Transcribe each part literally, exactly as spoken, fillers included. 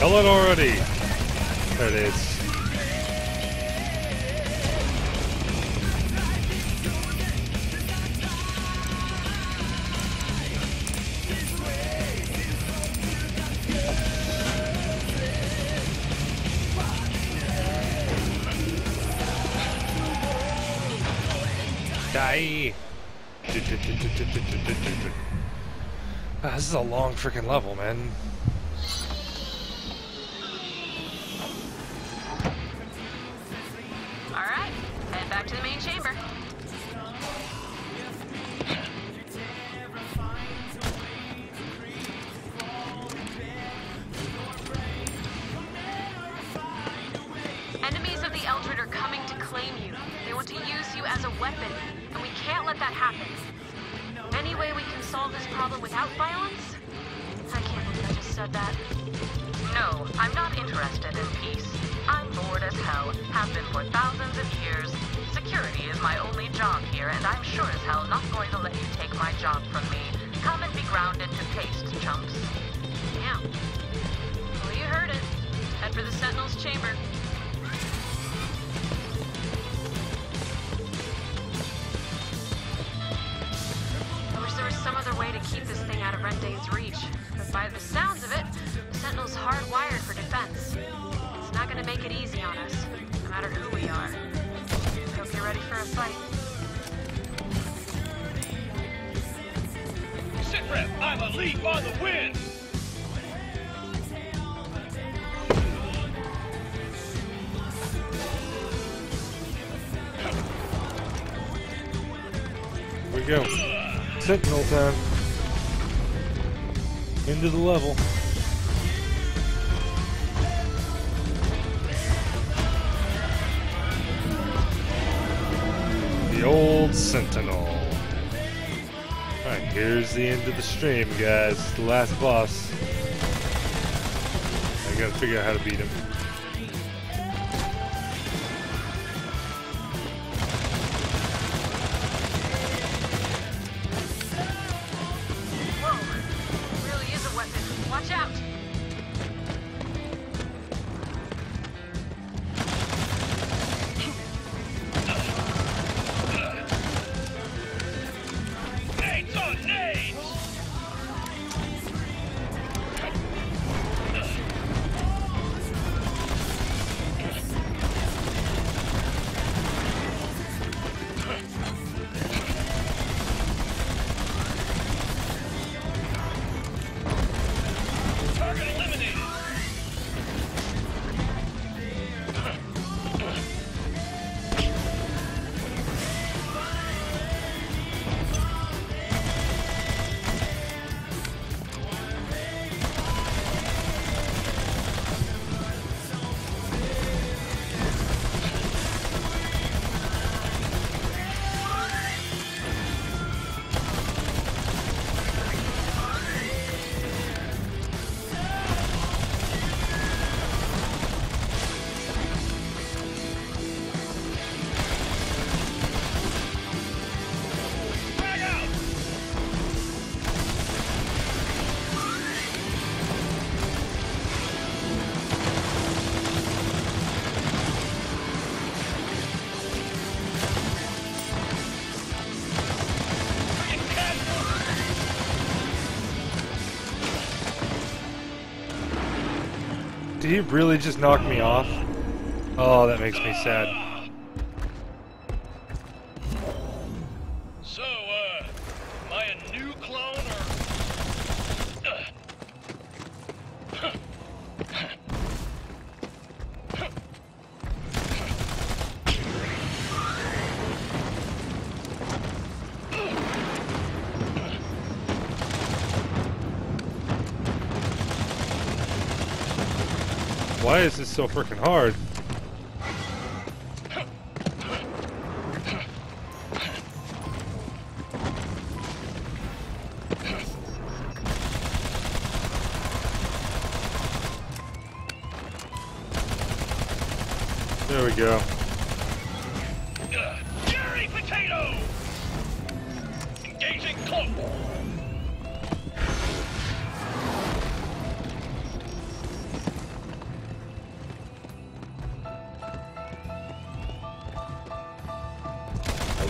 Kill it already! There it is. Die! Ah, this is a long freaking level, man. Alright, head back to the main chamber. Enemies of the Eldred are coming to claim you. They want to use you as a weapon, and we can't let that happen. Any way we can solve this problem without violence? I can't believe I just said that. No, I'm not interested in peace. I'm bored as hell, have been for thousands of years. Security is my only job here, and I'm sure as hell not going to let you take my job from me. Come and be grounded to paste, chumps. Damn. Well, you heard it. Head for the Sentinel's chamber. There was some other way to keep this thing out of Rendain's reach, but by the sounds of it, the Sentinel's hardwired for defense. It's not gonna make it easy on us, no matter who we are. Hope you're ready for a fight. Sit rep, I'm a leap on the wind! Here we go. Sentinel time. Into the level. The old Sentinel. Alright, here's the end of the stream, guys. The last boss. I gotta figure out how to beat him. Watch out! Nades on nades! Target eliminated! Did he really just knock me off? Oh, that makes me sad. So, uh, am I a new clone or... Why is this so freaking hard? There we go. Uh, Jerry Potato! Engaging cloak!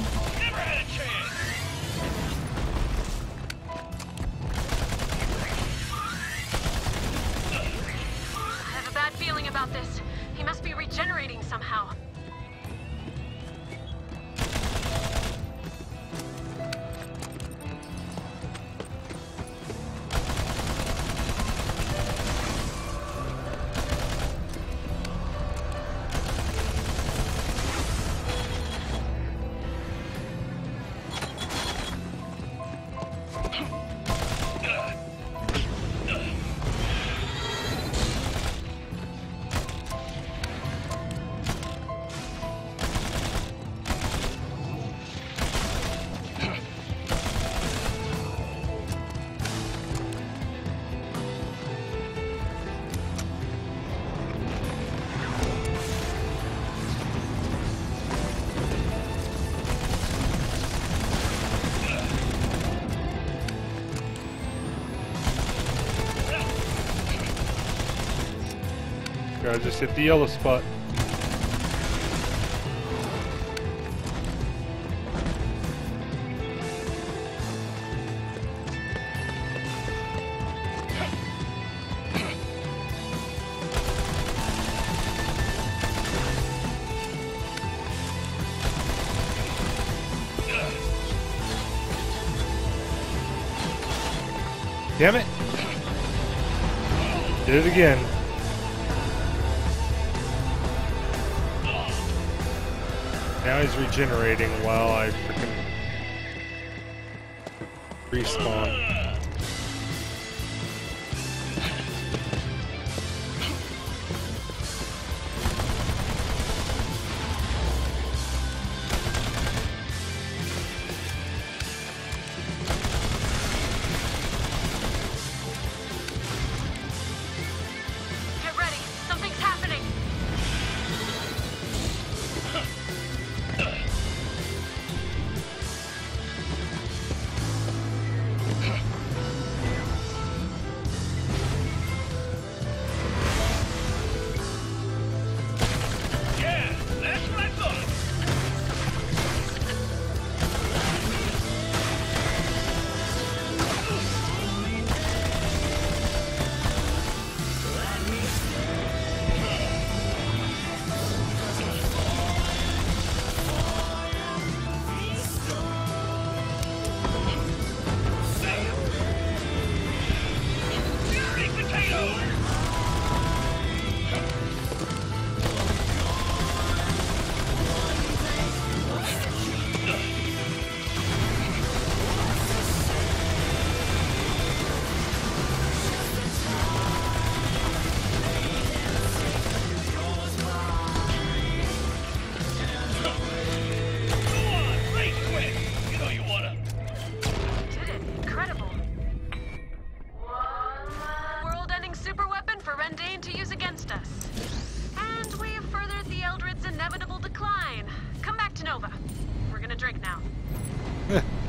Never had a chance. I have a bad feeling about this. He must be regenerating somehow. I just hit the yellow spot. Damn it! Did it again. Now he's regenerating while I freaking respawn. Get ready. Something's happening. Yeah, that's what I thought. Fury potato! Go on, race quick. You know you wanna. Did it. Incredible. World-ending super weapon for Rendane to use against us. And we have furthered the Eldred's inevitable decline. Come back to Nova. We're gonna drink now.